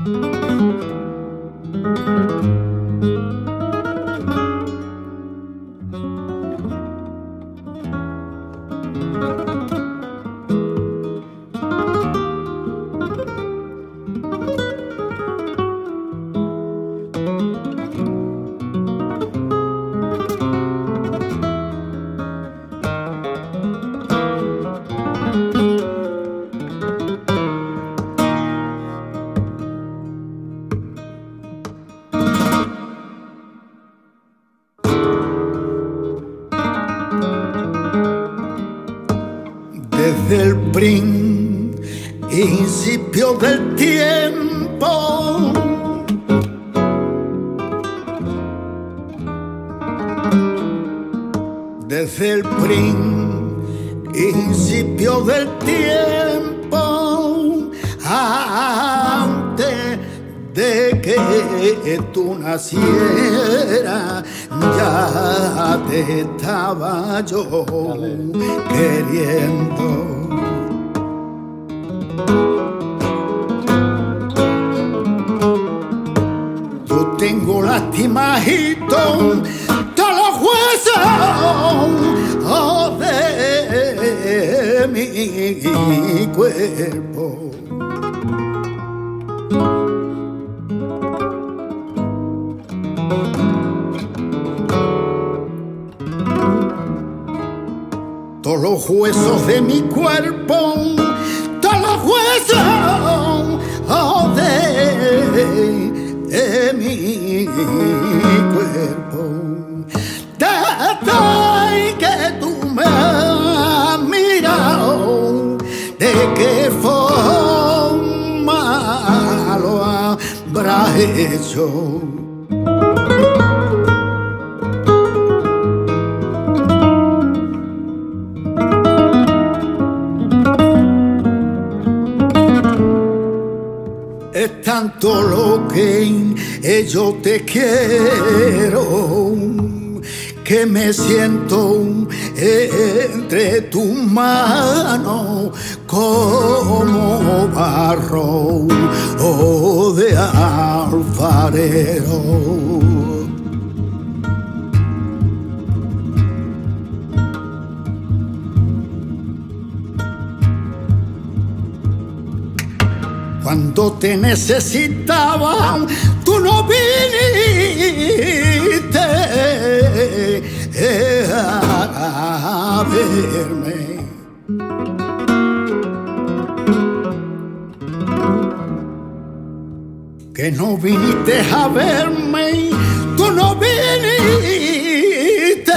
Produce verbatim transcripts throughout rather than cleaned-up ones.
Desde el principio del tiempo, desde el principio del tiempo, antes de que tú nacieras, ya te estaba yo queriendo. Yo tengo lastimajito todos los huesos oh, de mi cuerpo. Todos los huesos de mi cuerpo, todos los huesos oh, de, de mi cuerpo. Desde que tú me has mirado, de qué forma lo habrás hecho. Es tanto lo que yo te quiero que me siento entre tus manos como barro o de alfarero. Cuando te necesitaba, tú no viniste a verme. Que no viniste a verme, tú no viniste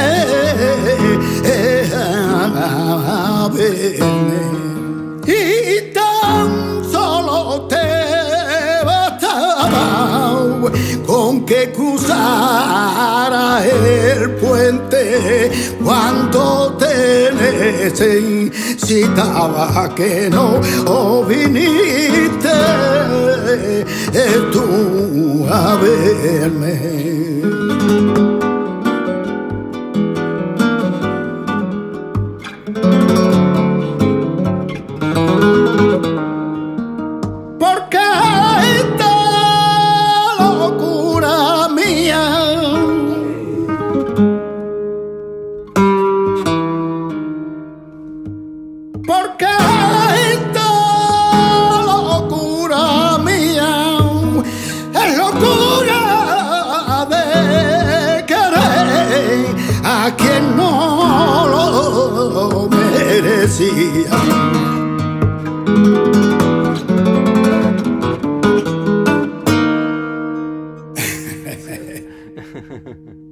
a verme. Y tan solo te bastaba con que cruzara el puente cuando te necesitaba, que no oh, viniste tú a verme. Porque esta locura mía porque esta locura mía es locura de querer a quien no lo merecía. Ha ha ha.